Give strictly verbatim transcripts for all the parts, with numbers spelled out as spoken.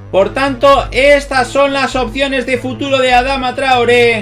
Por tanto, estas son las opciones de futuro de Adama Traoré.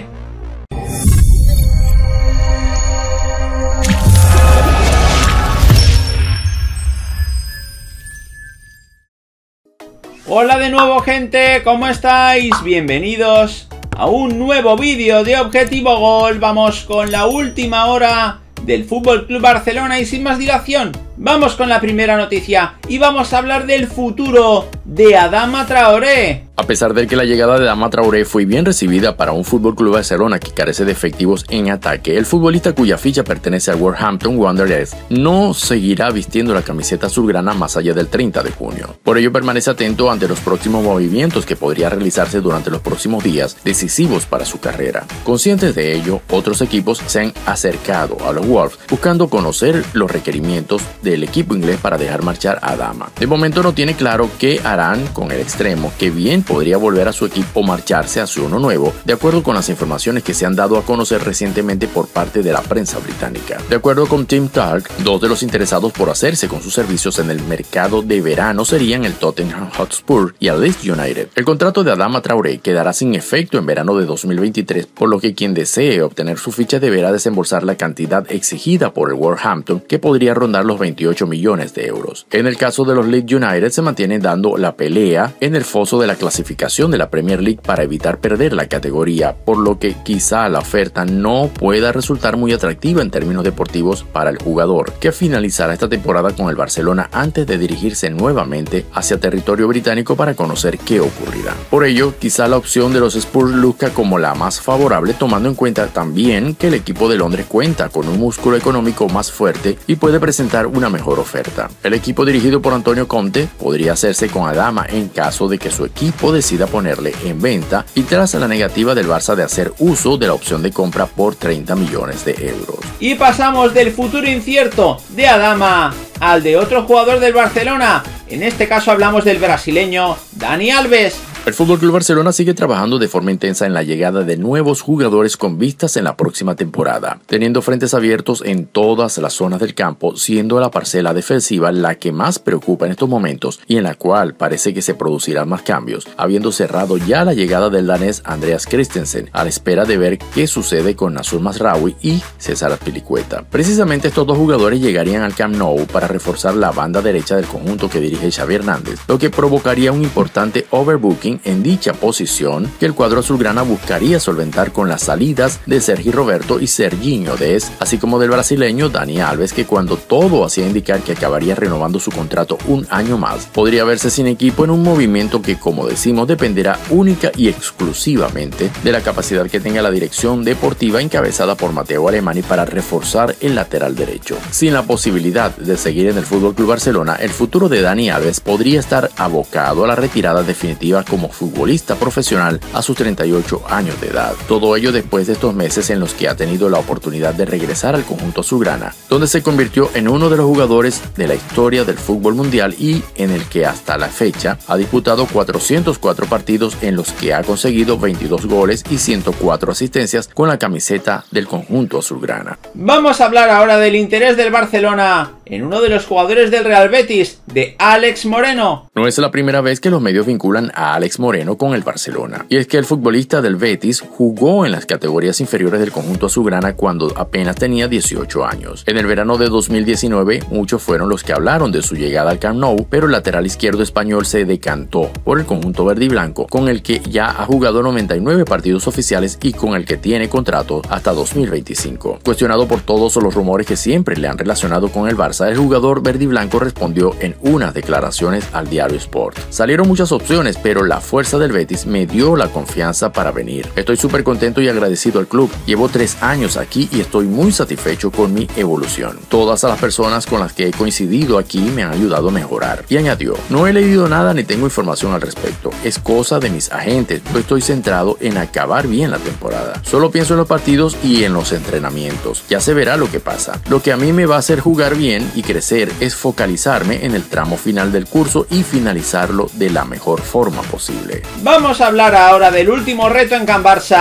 Hola de nuevo, gente, ¿cómo estáis? Bienvenidos a un nuevo vídeo de Objetivo Gol. Vamos con la última hora del F C Barcelona y sin más dilación, vamos con la primera noticia y vamos a hablar del futuro de Adama Traoré. A pesar de que la llegada de Adama Traoré fue bien recibida para un F C Barcelona que carece de efectivos en ataque, el futbolista cuya ficha pertenece al Wolverhampton Wanderers no seguirá vistiendo la camiseta azulgrana más allá del treinta de junio. Por ello permanece atento ante los próximos movimientos que podría realizarse durante los próximos días decisivos para su carrera. Conscientes de ello, otros equipos se han acercado a los Wolves buscando conocer los requerimientos del equipo inglés para dejar marchar a Adama. De momento no tiene claro qué harán con el extremo, que bien podría volver a su equipo o marcharse hacia uno nuevo, de acuerdo con las informaciones que se han dado a conocer recientemente por parte de la prensa británica. De acuerdo con Tim Talk, dos de los interesados por hacerse con sus servicios en el mercado de verano serían el Tottenham Hotspur y el Leeds United. El contrato de Adama Traoré quedará sin efecto en verano de dos mil veintitrés, por lo que quien desee obtener su ficha deberá desembolsar la cantidad exigida por el Wolverhampton, que podría rondar los veintiocho millones de euros. En el caso de los Leeds United se mantiene dando la pelea en el foso de la clasificación de la Premier League para evitar perder la categoría, por lo que quizá la oferta no pueda resultar muy atractiva en términos deportivos para el jugador, que finalizará esta temporada con el Barcelona antes de dirigirse nuevamente hacia territorio británico para conocer qué ocurrirá. Por ello, quizá la opción de los Spurs luzca como la más favorable, tomando en cuenta también que el equipo de Londres cuenta con un músculo económico más fuerte y puede presentar una mejor oferta. El equipo dirigido por Antonio Conte podría hacerse con Adama en caso de que su equipo decida ponerle en venta y tras la negativa del Barça de hacer uso de la opción de compra por treinta millones de euros. Y pasamos del futuro incierto de Adama al de otro jugador del Barcelona. En este caso hablamos del brasileño Dani Alves. El F C Barcelona sigue trabajando de forma intensa en la llegada de nuevos jugadores con vistas en la próxima temporada, teniendo frentes abiertos en todas las zonas del campo, siendo la parcela defensiva la que más preocupa en estos momentos y en la cual parece que se producirán más cambios, habiendo cerrado ya la llegada del danés Andreas Christensen, a la espera de ver qué sucede con Nasur Mazraoui y César Azpilicueta. Precisamente estos dos jugadores llegarían al Camp Nou para reforzar la banda derecha del conjunto que dirige Xavi Hernández, lo que provocaría un importante overbooking en dicha posición que el cuadro azulgrana buscaría solventar con las salidas de Sergi Roberto y Serginho Dest, así como del brasileño Dani Alves, que cuando todo hacía indicar que acabaría renovando su contrato un año más, podría verse sin equipo en un movimiento que, como decimos, dependerá única y exclusivamente de la capacidad que tenga la dirección deportiva encabezada por Mateo Alemany para reforzar el lateral derecho. Sin la posibilidad de seguir en el F C Barcelona, el futuro de Dani Alves podría estar abocado a la retirada definitiva como futbolista profesional a sus treinta y ocho años de edad. Todo ello después de estos meses en los que ha tenido la oportunidad de regresar al conjunto azulgrana, donde se convirtió en uno de los jugadores de la historia del fútbol mundial y en el que hasta la fecha ha disputado cuatrocientos cuatro partidos en los que ha conseguido veintidós goles y ciento cuatro asistencias con la camiseta del conjunto azulgrana. Vamos a hablar ahora del interés del Barcelona en uno de los jugadores del Real Betis, de Alex Moreno. No es la primera vez que los medios vinculan a Alex Moreno con el Barcelona, y es que el futbolista del Betis jugó en las categorías inferiores del conjunto azulgrana cuando apenas tenía dieciocho años. En el verano de dos mil diecinueve, muchos fueron los que hablaron de su llegada al Camp Nou, pero el lateral izquierdo español se decantó por el conjunto verde y blanco, con el que ya ha jugado noventa y nueve partidos oficiales y con el que tiene contrato hasta dos mil veinticinco. Cuestionado por todos los rumores que siempre le han relacionado con el Barça, el jugador verde y blanco respondió en unas declaraciones al diario Sport: salieron muchas opciones, pero la fuerza del Betis me dio la confianza para venir. Estoy súper contento y agradecido al club. Llevo tres años aquí y estoy muy satisfecho con mi evolución. Todas las personas con las que he coincidido aquí me han ayudado a mejorar. Y añadió: no he leído nada ni tengo información al respecto. Es cosa de mis agentes. Yo estoy centrado en acabar bien la temporada. Solo pienso en los partidos y en los entrenamientos. Ya se verá lo que pasa. Lo que a mí me va a hacer jugar bien y crecer es focalizarme en el tramo final del curso y finalizarlo de la mejor forma posible. Vamos a hablar ahora del último reto en Can Barça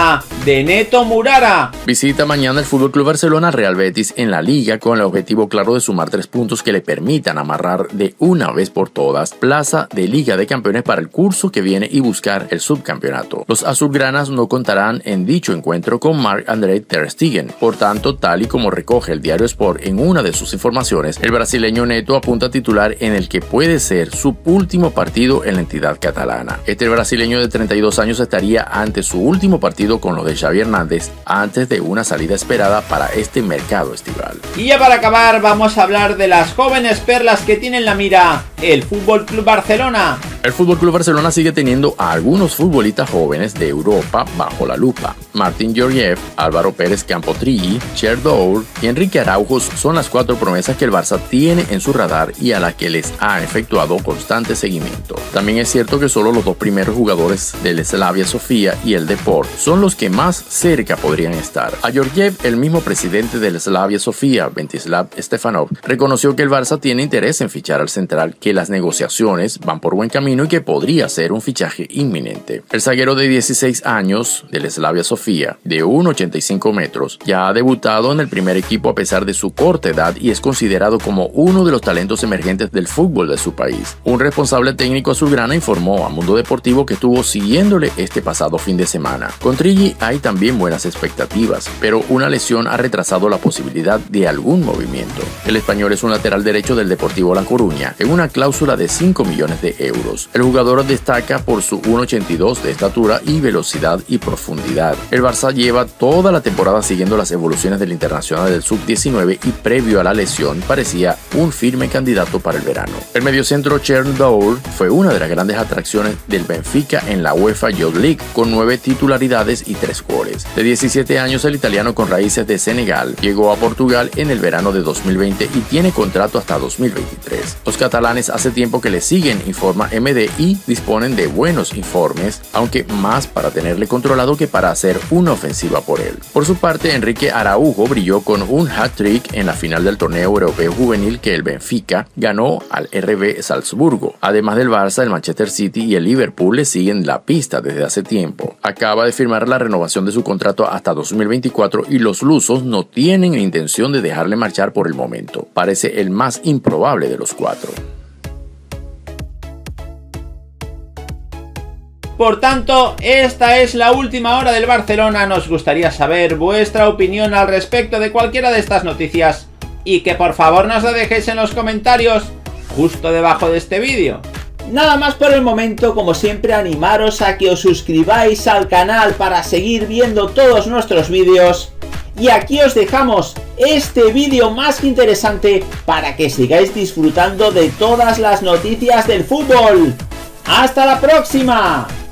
de Neto Murara. Visita mañana el F C Barcelona Real Betis en la Liga con el objetivo claro de sumar tres puntos que le permitan amarrar de una vez por todas plaza de Liga de Campeones para el curso que viene y buscar el subcampeonato. Los azulgranas no contarán en dicho encuentro con Marc-André ter Stegen. Por tanto, tal y como recoge el diario Sport en una de sus informaciones, el brasileño Neto apunta a titular en el que puede ser su último partido en la entidad catalana. Este brasileño de treinta y dos años estaría ante su último partido con los de Xavi Hernández antes de una salida esperada para este mercado estival. Y ya para acabar vamos a hablar de las jóvenes perlas que tiene en la mira el F C Barcelona. El F C Barcelona sigue teniendo a algunos futbolistas jóvenes de Europa bajo la lupa. Martín Georgiev, Álvaro Pérez Campotrilli, Cher Dour y Enrique Araujo son las cuatro promesas que el Barça tiene en su radar y a las que les ha efectuado constante seguimiento. También es cierto que solo los dos primeros jugadores del Slavia Sofía y el Deport son los que más cerca podrían estar. A Georgiev, el mismo presidente del Slavia Sofía, Ventislav Stefanov, reconoció que el Barça tiene interés en fichar al central, que las negociaciones van por buen camino y que podría ser un fichaje inminente. El zaguero de dieciséis años del Slavia Sofía, de uno coma ochenta y cinco metros, ya ha debutado en el primer equipo a pesar de su corta edad y es considerado como uno de los talentos emergentes del fútbol de su país. Un responsable técnico azulgrana informó a Mundo Deportivo que estuvo siguiéndole este pasado fin de semana. Con Trilli hay también buenas expectativas, pero una lesión ha retrasado la posibilidad de algún movimiento. El español es un lateral derecho del Deportivo La Coruña, en una cláusula de cinco millones de euros. El jugador destaca por su uno coma ochenta y dos de estatura y velocidad y profundidad. El Barça lleva toda la temporada siguiendo las evoluciones del internacional del sub diecinueve y previo a la lesión parecía un firme candidato para el verano. El mediocentro Cher Dour fue una de las grandes atracciones del Benfica en la UEFA Youth League, con nueve titularidades y tres goles. De diecisiete años, el italiano con raíces de Senegal llegó a Portugal en el verano de dos mil veinte y tiene contrato hasta dos mil veintitrés. Los catalanes hace tiempo que le siguen, informa M D, y disponen de buenos informes, aunque más para tenerle controlado que para hacer una ofensiva por él. Por su parte, Enrique Araujo brilló con un hat-trick en la final del torneo europeo juvenil que el Benfica ganó al R B Salzburgo. Además del Barça, el Manchester City y el Liverpool le siguen la pista desde hace tiempo. Acaba de firmar la renovación de su contrato hasta dos mil veinticuatro y los lusos no tienen intención de dejarle marchar por el momento. Parece el más improbable de los cuatro. Por tanto, esta es la última hora del Barcelona. Nos gustaría saber vuestra opinión al respecto de cualquiera de estas noticias y que por favor nos la dejéis en los comentarios justo debajo de este vídeo. Nada más por el momento, como siempre animaros a que os suscribáis al canal para seguir viendo todos nuestros vídeos. Y aquí os dejamos este vídeo más que interesante para que sigáis disfrutando de todas las noticias del fútbol. ¡Hasta la próxima!